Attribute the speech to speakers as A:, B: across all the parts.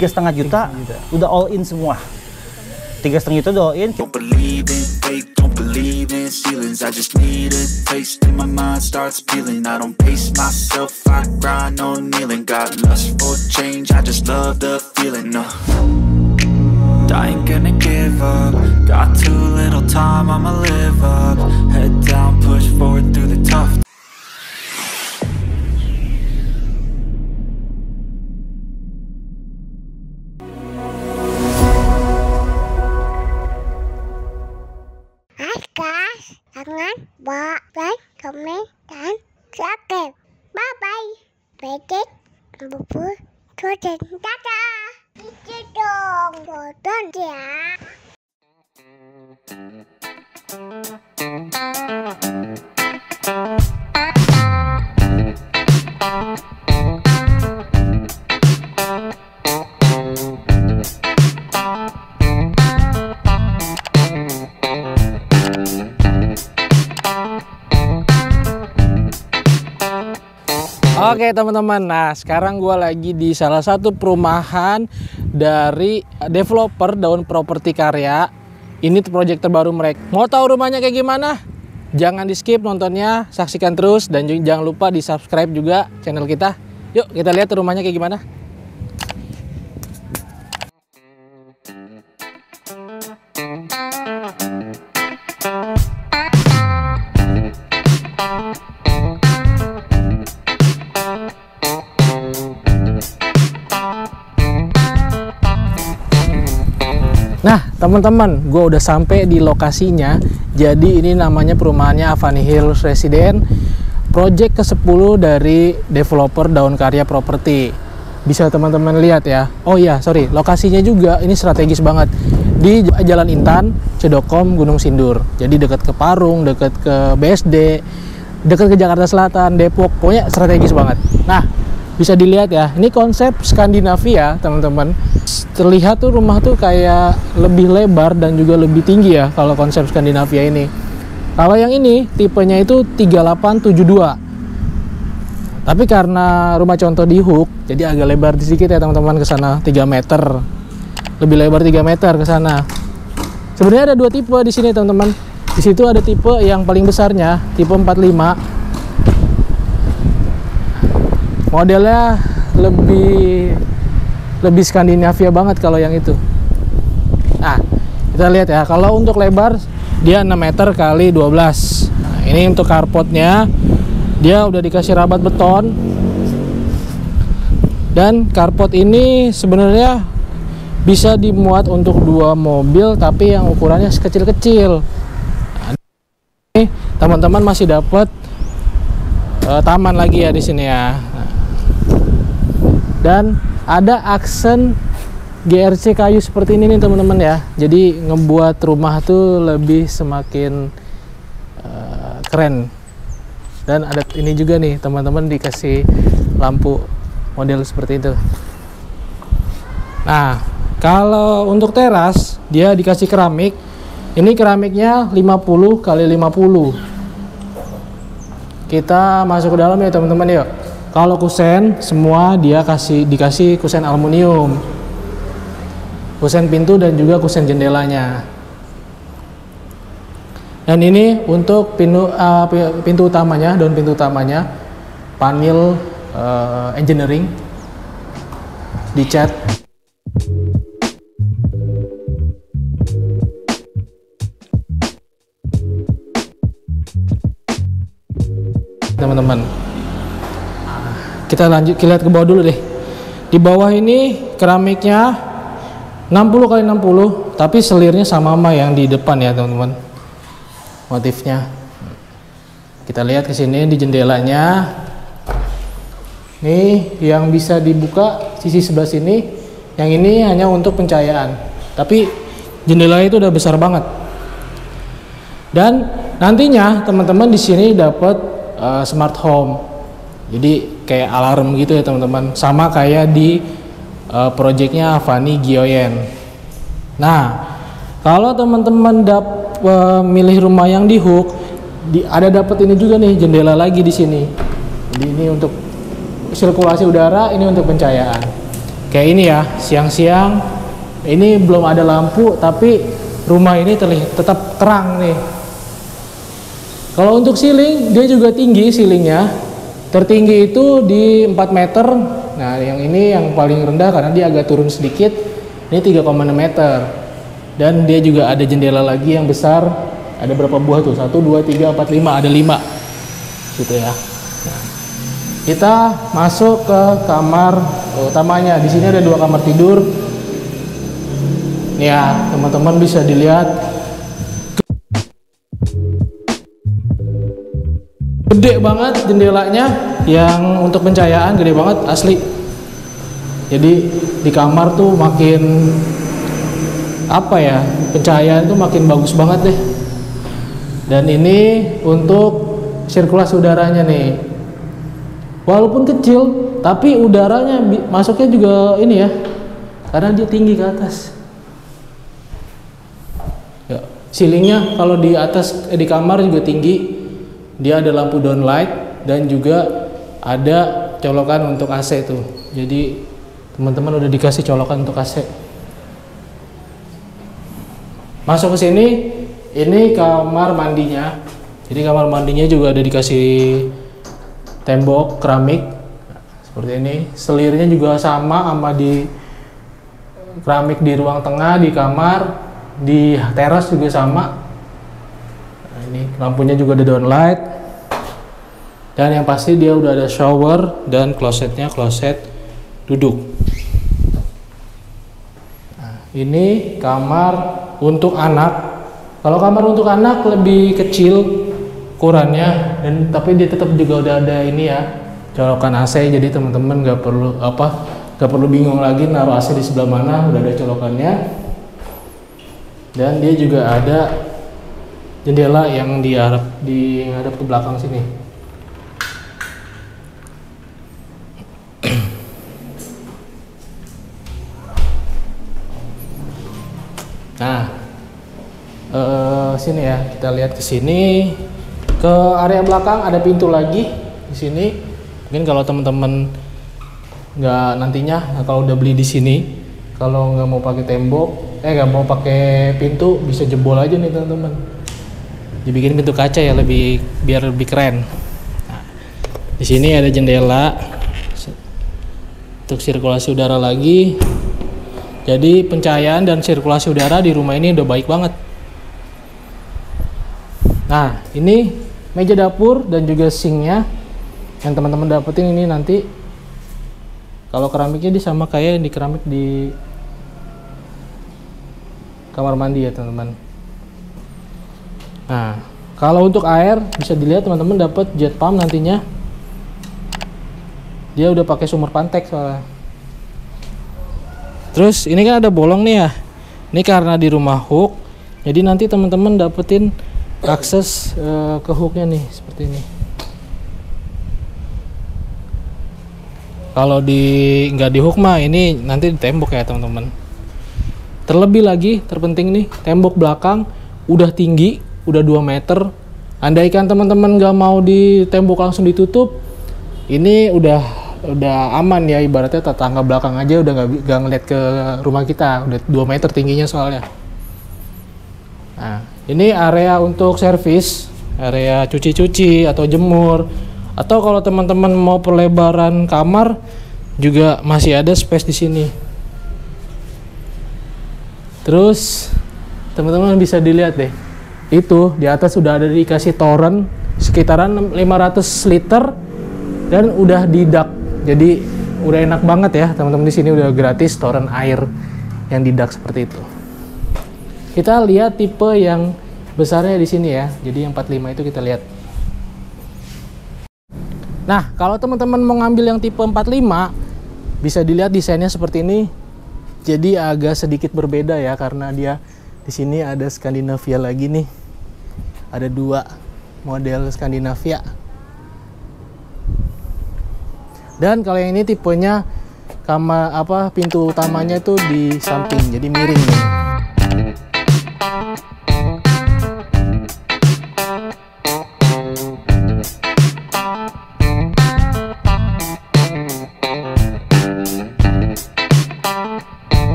A: 3,5 juta udah all in semua. 3,5 juta udah all in.
B: Don't believe in fate, don't believe in ceilings. I just need a taste and my mind starts peeling. I don't pace myself, I grind on kneeling. Got lust for change, I just love the feeling. I ain't gonna give up. Got too little time, I'ma live up. Head down, push forward through the tough.
C: Jangan lupa like, komen, dan subscribe. Bye bye. Bedek, bubur, dan dadah. Itu dong, tonton ya.
D: Oke teman-teman, nah sekarang gue lagi di salah satu perumahan dari developer Daun Properti Karya. Ini proyek terbaru mereka. Mau tahu rumahnya kayak gimana? Jangan di skip nontonnya, saksikan terus dan jangan lupa di subscribe juga channel kita. Yuk kita lihat rumahnya kayak gimana. Nah teman-teman, gue udah sampai di lokasinya. Jadi ini namanya perumahannya Avani Hills Residence, project ke-10 dari developer Daun Karya Property. Bisa teman-teman lihat ya. Oh iya, sorry, lokasinya juga ini strategis banget. Di Jalan Intan, Cedokom, Gunung Sindur. Jadi dekat ke Parung, dekat ke BSD, dekat ke Jakarta Selatan, Depok. Pokoknya strategis banget. Nah, bisa dilihat ya, ini konsep Skandinavia teman-teman. Terlihat tuh rumah tuh kayak lebih lebar dan juga lebih tinggi ya kalau konsep Skandinavia ini. Kalau yang ini tipenya itu 3872. Tapi karena rumah contoh di Hook, jadi agak lebar sedikit ya teman-teman, ke sana 3 meter. Lebih lebar 3 meter ke sana. Sebenarnya ada 2 tipe di sini teman-teman. Di situ ada tipe yang paling besarnya, tipe 45. Modelnya lebih Skandinavia banget kalau yang itu. Nah, kita lihat ya, kalau untuk lebar dia 6 meter kali 12. Nah, ini untuk carportnya, dia udah dikasih rabat beton. Dan carport ini sebenarnya bisa dimuat untuk 2 mobil, tapi yang ukurannya kecil-kecil. Nah, ini teman-teman masih dapat taman lagi ya di sini ya. Nah, dan ada aksen GRC kayu seperti ini nih teman-teman ya. Jadi ngebuat rumah tuh lebih semakin keren. Dan ada ini juga nih teman-teman, dikasih lampu model seperti itu. Nah, kalau untuk teras dia dikasih keramik. Ini keramiknya 50 kali 50. Kita masuk ke dalam ya teman-teman yuk. Kalau kusen semua dia dikasih kusen aluminium, kusen pintu dan juga kusen jendelanya. Dan ini untuk pintu utamanya, daun pintu utamanya panel engineering dicat. Teman-teman, kita lanjut, kita lihat ke bawah dulu deh. Di bawah ini keramiknya 60 kali 60, tapi selirnya sama yang di depan ya teman-teman. Motifnya. Kita lihat ke sini di jendelanya. Nih yang bisa dibuka sisi sebelah sini. Yang ini hanya untuk pencahayaan. Tapi jendelanya itu udah besar banget. Dan nantinya teman-teman di sini dapat smart home. Jadi kayak alarm gitu ya teman-teman, sama kayak di projectnya Avani Gioyen. Nah, kalau teman-teman milih rumah yang di Hook, ada dapat ini juga nih, jendela lagi di sini. Jadi ini untuk sirkulasi udara, ini untuk pencahayaan. Kayak ini ya, siang-siang ini belum ada lampu tapi rumah ini tetap terang nih. Kalau untuk ceiling, dia juga tinggi ceilingnya. Tertinggi itu di 4 meter. Nah, yang ini yang paling rendah karena dia agak turun sedikit. Ini 3,6 meter. Dan dia juga ada jendela lagi yang besar. Ada berapa buah tuh? 1, 2, 3, 4, 5. Ada 5. Gitu ya. Nah, kita masuk ke kamar utamanya. Di sini ada 2 kamar tidur. Ya, teman-teman bisa dilihat. Gede banget jendelanya, yang untuk pencahayaan gede banget asli. Jadi di kamar tuh makin apa ya, pencahayaan tuh makin bagus banget deh. Dan ini untuk sirkulasi udaranya nih. Walaupun kecil, tapi udaranya masuknya juga ini ya, karena dia tinggi ke atas. Ya, ceilingnya kalau di atas di kamar juga tinggi. Dia ada lampu downlight dan juga ada colokan untuk AC tuh. Jadi teman-teman udah dikasih colokan untuk AC. Masuk ke sini, ini kamar mandinya. Jadi kamar mandinya juga ada dikasih tembok keramik seperti ini. Selirnya juga sama di keramik di ruang tengah, di kamar, di teras juga sama. Nah, ini lampunya juga ada downlight. Dan yang pasti dia udah ada shower dan klosetnya kloset duduk. Nah, ini kamar untuk anak. Kalau kamar untuk anak lebih kecil ukurannya, dan tapi dia tetap juga udah ada ini ya, colokan AC. Jadi teman-teman nggak perlu bingung lagi naruh AC di sebelah mana, udah ada colokannya. Dan dia juga ada jendela yang dihadap ke belakang sini. Nah, sini ya, kita lihat ke sini, ke area belakang ada pintu lagi di sini. Mungkin kalau teman-teman kalau udah beli di sini, kalau nggak mau pakai tembok, nggak mau pakai pintu, bisa jebol aja nih teman-teman. Dibikin pintu kaca ya, biar lebih keren. Nah, di sini ada jendela untuk sirkulasi udara lagi. Jadi pencahayaan dan sirkulasi udara di rumah ini udah baik banget. Nah, ini meja dapur dan juga sinknya yang teman-teman dapetin ini nanti. Kalau keramiknya sama kayak yang di keramik di kamar mandi ya teman-teman. Nah, kalau untuk air bisa dilihat teman-teman dapat jet pump nantinya. Dia udah pakai sumur Pantek soalnya. Terus ini kan ada bolong nih ya. Ini karena di rumah hook, jadi nanti teman-teman dapetin akses ke hooknya nih seperti ini. Kalau nggak di hook mah ini nanti di tembok ya teman-teman. Terlebih lagi terpenting nih, tembok belakang udah tinggi, udah 2 meter. Andaikan teman-teman nggak mau di tembok langsung ditutup, ini udah aman ya, ibaratnya tetangga belakang aja udah nggak ngeliat ke rumah kita, udah 2 meter tingginya soalnya. Nah, ini area untuk servis, area cuci-cuci atau jemur, atau kalau teman-teman mau perlebaran kamar juga masih ada space di sini. Terus teman-teman bisa dilihat deh, itu di atas sudah ada dikasih toren sekitaran 500 liter dan udah didak. Jadi udah enak banget ya teman-teman, di sini udah gratis toren air yang didak seperti itu. Kita lihat tipe yang besarnya di sini ya. Jadi yang 45 itu kita lihat. Nah, kalau teman-teman mau ngambil yang tipe 45, bisa dilihat desainnya seperti ini. Jadi agak sedikit berbeda ya, karena dia di sini ada Skandinavia lagi nih. Ada 2 model Skandinavia. Dan kalau yang ini tipenya pintu utamanya itu di samping, jadi miring nih.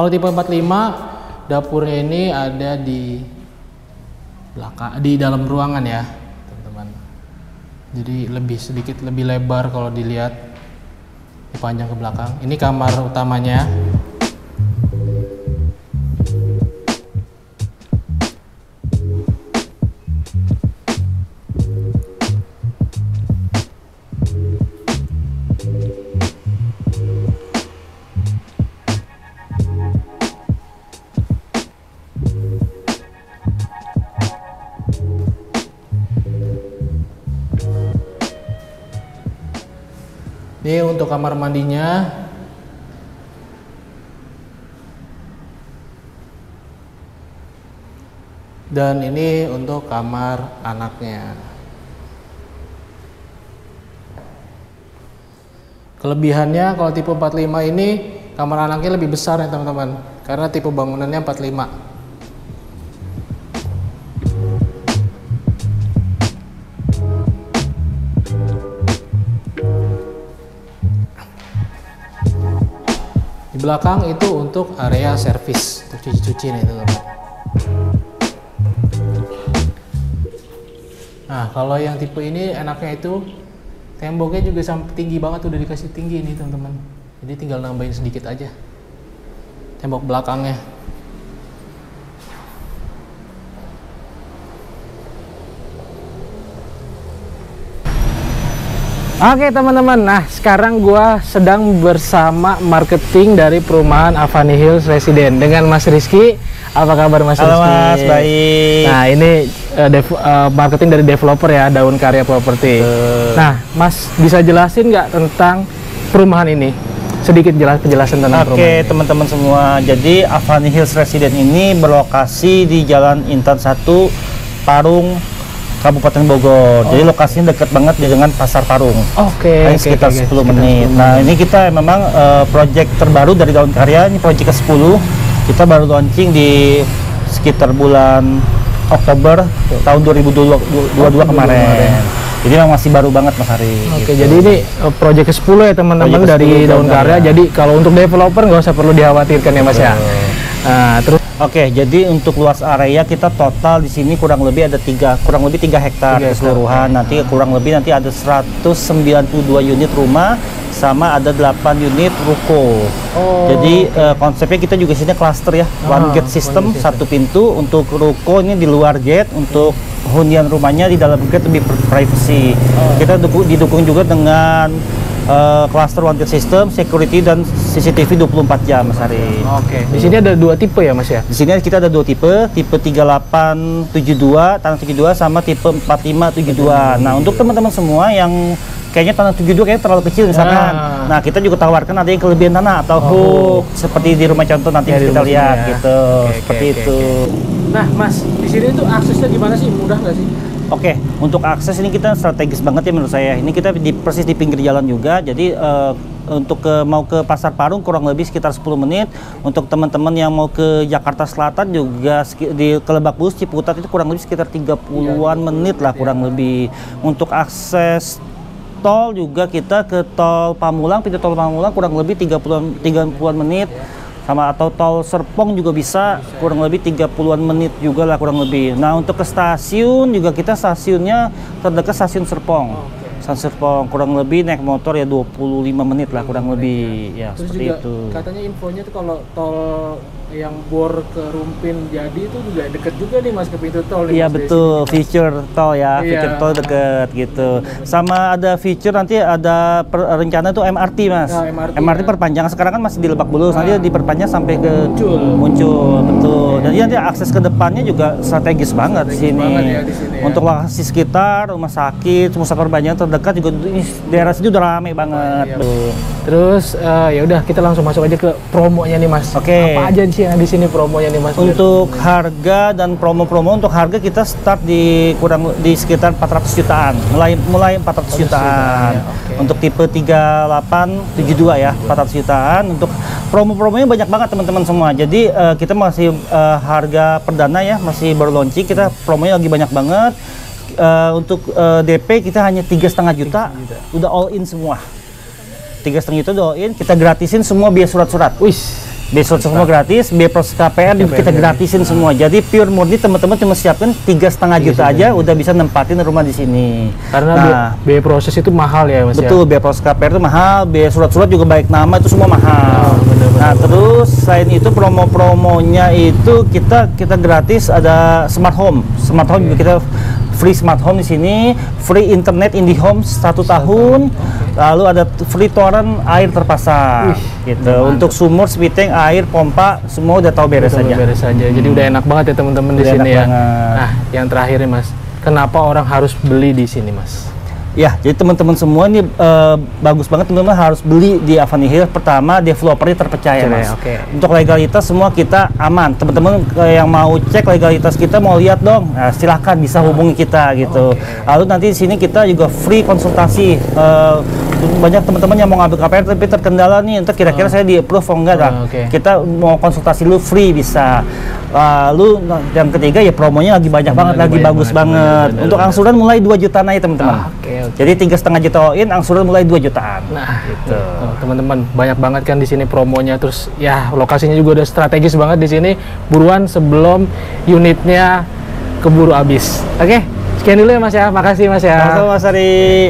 D: Kalau tipe 45 dapurnya ini ada di belakang, di dalam ruangan ya teman-teman. Jadi sedikit lebih lebar kalau dilihat, panjang ke belakang. Ini kamar utamanya. Ini untuk kamar mandinya. Dan ini untuk kamar anaknya. Kelebihannya kalau tipe 45 ini kamar anaknya lebih besar ya teman-teman, karena tipe bangunannya 45. Di belakang itu untuk area servis, untuk cuci-cuci nih teman-teman. Nah kalau yang tipe ini enaknya itu temboknya juga sampai tinggi banget, udah dikasih tinggi nih teman-teman. Jadi tinggal nambahin sedikit aja tembok belakangnya. Oke teman-teman, nah sekarang gua sedang bersama marketing dari perumahan Avani Hills Residence dengan Mas Rizky. Apa kabar Mas Rizky?
A: Halo Mas, baik.
D: Nah ini marketing dari developer ya, Daun Karya Properti. Nah Mas bisa jelasin nggak tentang perumahan ini? Sedikit penjelasan tentang perumahan.
A: Oke teman-teman semua, jadi Avani Hills Residence ini berlokasi di Jalan Intan 1, Parung, Kabupaten Bogor. Jadi lokasinya dekat banget dengan Pasar Parung.
D: Oke.
A: Sekitar 10 menit. Nah ini kita memang proyek terbaru dari Daun Karya, ini proyek ke-10. Kita baru launching di sekitar bulan Oktober tahun 2022 kemarin. Jadi memang masih baru banget Mas Hari.
D: Oke,
A: gitu.
D: jadi ini proyek ke-10 ya teman-teman dari Daun Karya. Jadi kalau untuk developer nggak usah perlu dikhawatirkan ya Mas ya. Nah, terus
A: Oke, jadi untuk luas area kita total di sini kurang lebih ada 3 hektar keseluruhan. Nanti kurang lebih nanti ada 192 unit rumah sama ada 8 unit ruko. Jadi konsepnya kita juga sini cluster ya, one gate system, satu pintu. Untuk ruko ini di luar gate, untuk hunian rumahnya di dalam gate lebih privacy. Kita didukung juga dengan cluster one gate system, security dan CCTV 24 jam Mas Ari.
D: Oke. Di sini ada 2 tipe ya Mas ya?
A: Di sini kita ada 2 tipe 3872, tanah 72 sama tipe 4572. Nah, untuk teman-teman semua yang kayaknya tanah 72 kayaknya terlalu kecil misalkan. Nah, kita juga tawarkan ada yang kelebihan tanah atau hook seperti di rumah contoh nanti
D: Ya,
A: kita lihat
D: ya.
A: gitu. Seperti itu.
D: Nah, Mas, di sini tuh aksesnya gimana sih? Mudah nggak sih?
A: Oke, untuk akses ini kita strategis banget ya menurut saya. Ini kita persis di pinggir jalan juga. Jadi untuk mau ke Pasar Parung kurang lebih sekitar 10 menit. Untuk teman-teman yang mau ke Jakarta Selatan juga di Lebak Bulus, Ciputat itu kurang lebih sekitar 30-an menit lah kurang lebih. Untuk akses tol juga kita ke tol Pamulang, pintu tol Pamulang kurang lebih 30-an menit. Sama atau tol Serpong juga bisa kurang lebih 30-an menit juga lah kurang lebih. Nah untuk ke stasiun juga kita stasiunnya terdekat stasiun Serpong. Stasiun Serpong kurang lebih naik motor ya 25 menit lah kurang lebih ya.
D: Terus
A: seperti
D: juga
A: itu.
D: katanya infonya tuh kalau tol yang bor ke Rumpin jadi itu juga deket juga nih Mas ke pintu tol.
A: Iya betul, feature tol ya, feature tol deket gitu. Sama ada feature nanti ada rencana tuh MRT Mas.
D: Nah,
A: MRT perpanjangan sekarang kan masih di Lebak Bulus, nanti diperpanjang sampai ke
D: muncul
A: betul. Dan nanti akses ke depannya juga strategis banget di sini.
D: Ya, di sini ya.
A: Untuk lokasi sekitar rumah sakit, pusat perbelanjaan terdekat juga daerah sini udah rame banget.
D: Terus ya udah kita langsung masuk aja ke promonya nih Mas.
A: Oke.
D: Apa aja sih yang di sini promonya nih Mas?
A: Untuk harga dan promo-promo, untuk harga kita start di sekitar 400 jutaan. Mulai 400 jutaan.
D: Ya, okay.
A: Untuk tipe 3872 ya, 400 jutaan. Untuk promo-promonya banyak banget teman-teman semua. Jadi kita masih harga perdana ya, masih baru launching. Kita promonya lagi banyak banget. Untuk DP kita hanya 3,5 juta. Udah all in semua. 3,5 juta all in, kita gratisin semua biaya surat-surat.
D: Wih,
A: Biaya surat semua gratis, biaya proses KPR juga kita gratisin semua. Jadi pure murni teman-teman cuma siapkan 3,5 juta aja udah bisa nempatin rumah di sini.
D: Karena biaya proses itu mahal ya Mas.
A: Betul, biaya proses KPR itu mahal, biaya surat-surat juga baik nama itu semua mahal. Terus selain itu promo-promonya itu kita gratis ada smart home. Smart home juga kita free smart home di sini, free internet IndiHome 1 tahun, lalu ada free toren air terpasang, gitu. Mantap. Untuk sumur, spiteng, air, pompa, semua udah tahu beres aja.
D: Beres aja. Jadi udah enak banget ya teman-teman di sini ya.
A: Banget.
D: Nah, yang terakhir nih Mas, kenapa orang harus beli di sini Mas?
A: Ya, jadi teman-teman semua ini bagus banget teman-teman harus beli di Avani Hills. Pertama, developernya terpercaya, Mas. Untuk legalitas semua kita aman. Teman-teman yang mau cek legalitas kita, mau lihat dong, nah, silahkan bisa hubungi kita gitu. Lalu nanti di sini kita juga free konsultasi. Banyak teman-teman yang mau ngambil KPR tapi terkendala nih, entar kira-kira saya di approve atau enggak. Kita mau konsultasi lu free bisa. Lalu yang ketiga ya promonya lagi banyak banget, lagi bagus banget. Untuk angsuran mulai 2 jutaan aja teman-teman. Jadi 3,5 juta all-in, angsuran mulai 2 jutaan.
D: Nah, gitu. Teman-teman, banyak banget kan di sini promonya, terus ya lokasinya juga udah strategis banget di sini. Buruan sebelum unitnya keburu habis. Oke, sekian dulu ya Mas ya. Makasih Mas ya.
A: Sama-sama Mas Ari.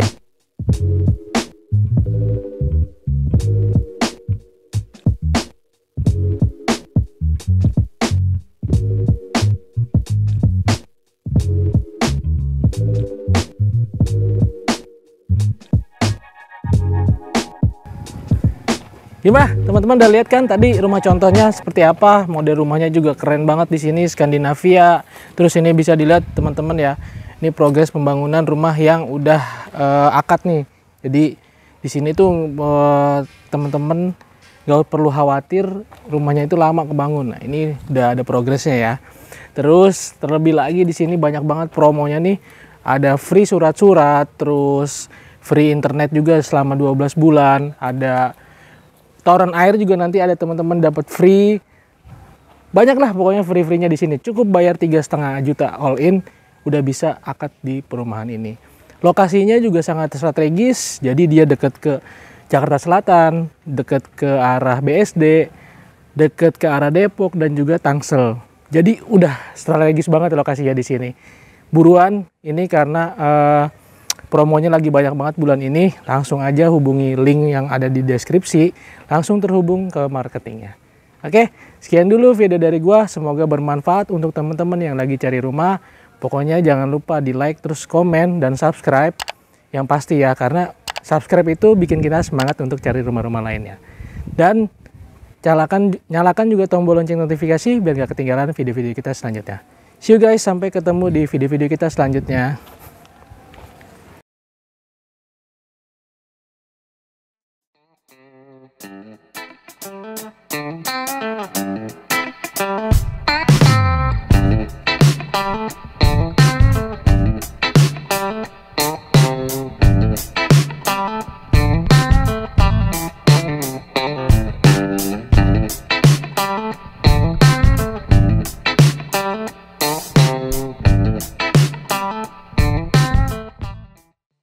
D: Gimana teman-teman udah lihat kan tadi rumah contohnya seperti apa, model rumahnya juga keren banget di sini, Skandinavia. Terus ini bisa dilihat teman-teman ya, ini progres pembangunan rumah yang udah akad nih. Jadi di sini tuh teman-teman gak perlu khawatir rumahnya itu lama kebangun. Nah, ini udah ada progresnya ya. Terus terlebih lagi di sini banyak banget promonya nih, ada free surat-surat, terus free internet juga selama 12 bulan, ada toren air juga nanti ada teman-teman dapat free. Banyak lah pokoknya free-free-nya di sini. Cukup bayar 3,5 juta all in udah bisa akad di perumahan ini. Lokasinya juga sangat strategis. Jadi dia dekat ke Jakarta Selatan, dekat ke arah BSD, dekat ke arah Depok dan juga Tangsel. Jadi udah strategis banget lokasinya di sini. Buruan ini karena promonya lagi banyak banget bulan ini, langsung aja hubungi link yang ada di deskripsi, langsung terhubung ke marketingnya. Oke, sekian dulu video dari gua, semoga bermanfaat untuk teman-teman yang lagi cari rumah. Pokoknya jangan lupa di like, terus komen, dan subscribe. Yang pasti ya, karena subscribe itu bikin kita semangat untuk cari rumah-rumah lainnya. Dan nyalakan juga tombol lonceng notifikasi biar gak ketinggalan video-video kita selanjutnya. See you guys, sampai ketemu di video-video kita selanjutnya.